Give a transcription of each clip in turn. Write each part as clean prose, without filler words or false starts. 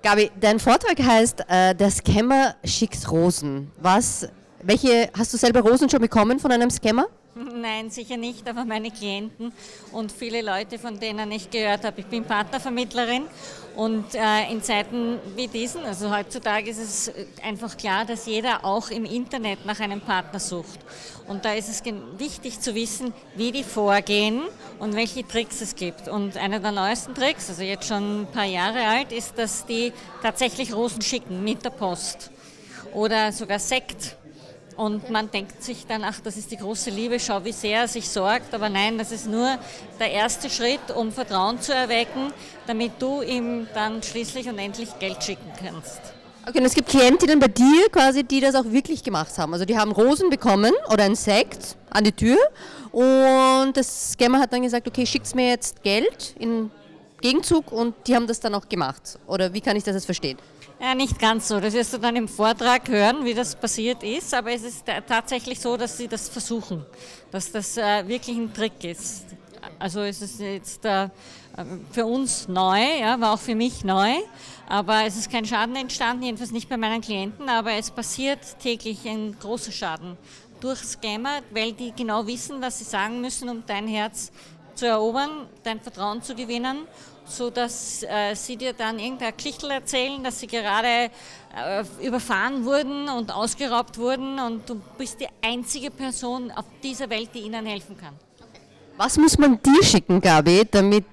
Gabi, dein Vortrag heißt, der Scammer schickt Rosen. Hast du selber Rosen schon bekommen von einem Scammer? Nein, sicher nicht, aber meine Klienten und viele Leute, von denen ich gehört habe. Ich bin Partnervermittlerin und in Zeiten wie diesen, also heutzutage ist es einfach klar, dass jeder auch im Internet nach einem Partner sucht. Und da ist es wichtig zu wissen, wie die vorgehen und welche Tricks es gibt. Und einer der neuesten Tricks, also jetzt schon ein paar Jahre alt, ist, dass die tatsächlich Rosen schicken mit der Post oder sogar Sekt. Und man denkt sich dann, ach, das ist die große Liebe, schau, wie sehr er sich sorgt. Aber nein, das ist nur der erste Schritt, um Vertrauen zu erwecken, damit du ihm dann schließlich und endlich Geld schicken kannst. Okay, und es gibt Klientinnen bei dir quasi, die das auch wirklich gemacht haben. Also die haben Rosen bekommen oder einen Sekt an die Tür und das Scammer hat dann gesagt, okay, schick's mir jetzt Geld in Gegenzug und die haben das dann auch gemacht. Oder wie kann ich das jetzt verstehen? Ja, nicht ganz so. Das wirst du dann im Vortrag hören, wie das passiert ist. Aber es ist tatsächlich so, dass sie das versuchen, dass das wirklich ein Trick ist. Also es ist jetzt für uns neu, ja, war auch für mich neu. Aber es ist kein Schaden entstanden, jedenfalls nicht bei meinen Klienten. Aber es passiert täglich ein großer Schaden durch Scammer, weil die genau wissen, was sie sagen müssen, um dein Herz zu erobern, dein Vertrauen zu gewinnen, so dass sie dir dann irgendein Geschichtel erzählen, dass sie gerade überfahren wurden und ausgeraubt wurden und du bist die einzige Person auf dieser Welt, die ihnen helfen kann. Was muss man dir schicken, Gabi, damit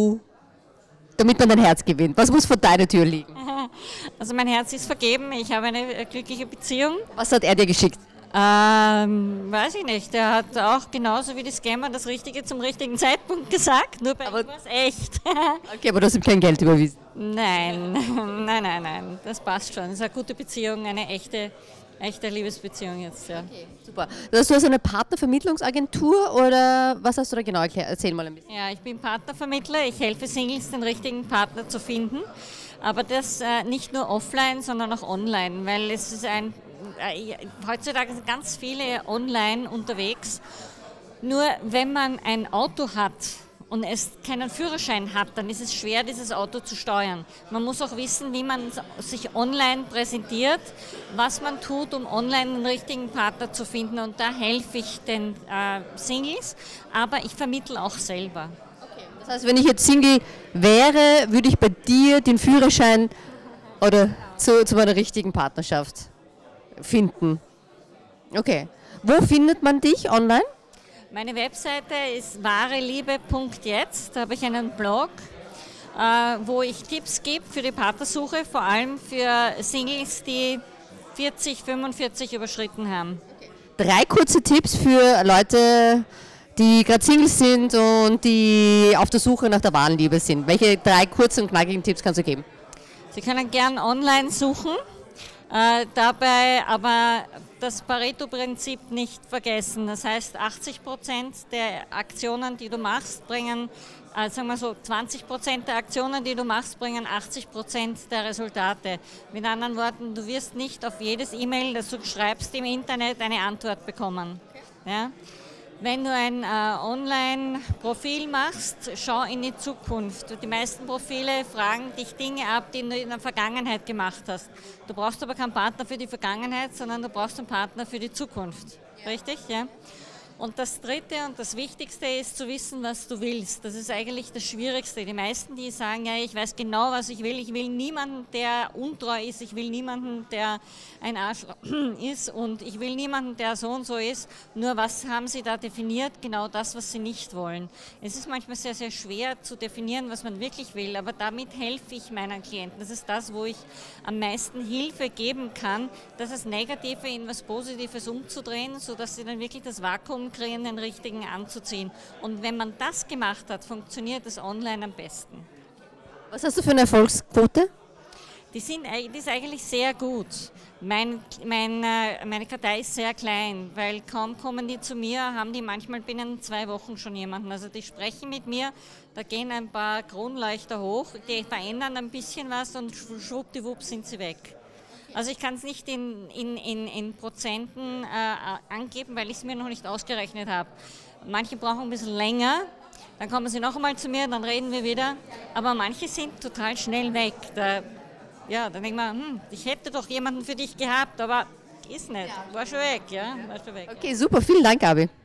man dein Herz gewinnt? Was muss vor deiner Tür liegen? Also mein Herz ist vergeben, ich habe eine glückliche Beziehung. Was hat er dir geschickt? Weiß ich nicht. Der hat auch genauso wie die Scammer das Richtige zum richtigen Zeitpunkt gesagt, nur bei ihm war es echt. Okay, aber du hast ihm kein Geld überwiesen? Nein, nein, das passt schon. Das ist eine gute Beziehung, eine echte Liebesbeziehung jetzt. Ja. Okay, super. Das heißt, du hast eine Partnervermittlungsagentur oder was hast du da genau erklärt? Erzähl mal ein bisschen. Ja, ich bin Partnervermittler, ich helfe Singles, den richtigen Partner zu finden. Aber das nicht nur offline, sondern auch online, weil es ist heutzutage sind ganz viele online unterwegs. Nur wenn man ein Auto hat und es keinen Führerschein hat, dann ist es schwer, dieses Auto zu steuern. Man muss auch wissen, wie man sich online präsentiert, was man tut, um online einen richtigen Partner zu finden. Und da helfe ich den Singles, aber ich vermittle auch selber. Okay. Das heißt, wenn ich jetzt Single wäre, würde ich bei dir den Führerschein oder zu meiner richtigen Partnerschaft finden. Okay. Wo findet man dich online? Meine Webseite ist wahreliebe.jetzt. Da habe ich einen Blog, wo ich Tipps gebe für die Partnersuche, vor allem für Singles, die 40, 45 überschritten haben. 3 kurze Tipps für Leute, die gerade Singles sind und die auf der Suche nach der wahren Liebe sind. Welche 3 kurzen und knackigen Tipps kannst du geben? Sie können gern online suchen. Dabei aber das Pareto-Prinzip nicht vergessen. Das heißt, 80% der Aktionen, die du machst, bringen, sagen wir so, 20% der Aktionen, die du machst, bringen 80% der Resultate. Mit anderen Worten, du wirst nicht auf jedes E-Mail, das du schreibst im Internet, eine Antwort bekommen. Ja? Wenn du ein Online-Profil machst, schau in die Zukunft. Die meisten Profile fragen dich Dinge ab, die du in der Vergangenheit gemacht hast. Du brauchst aber keinen Partner für die Vergangenheit, sondern du brauchst einen Partner für die Zukunft. Richtig? Ja? Und das Dritte und das Wichtigste ist zu wissen, was du willst. Das ist eigentlich das Schwierigste. Die meisten, die sagen, ja, ich weiß genau, was ich will. Ich will niemanden, der untreu ist. Ich will niemanden, der ein Arschloch ist. Und ich will niemanden, der so und so ist. Nur was haben sie da definiert? Genau das, was sie nicht wollen. Es ist manchmal sehr, sehr schwer zu definieren, was man wirklich will. Aber damit helfe ich meinen Klienten. Das ist das, wo ich am meisten Hilfe geben kann, das Negative in was Positives umzudrehen, sodass sie dann wirklich das Vakuum kriegen, den richtigen anzuziehen. Und wenn man das gemacht hat, funktioniert das online am besten. Was hast du für eine Erfolgsquote? Die ist eigentlich sehr gut. Meine Kartei ist sehr klein, weil kaum kommen die zu mir, haben die manchmal binnen 2 Wochen schon jemanden. Also die sprechen mit mir, da gehen ein paar Kronleuchter hoch, die verändern ein bisschen was und schwuppdiwupp sind sie weg. Also ich kann es nicht in Prozenten angeben, weil ich es mir noch nicht ausgerechnet habe. Manche brauchen ein bisschen länger, dann kommen sie noch einmal zu mir, dann reden wir wieder. Aber manche sind total schnell weg. Ja, dann denkt man, ich hätte doch jemanden für dich gehabt, aber ist nicht. War schon weg, ja. War schon weg. Okay, super. Vielen Dank, Gabi.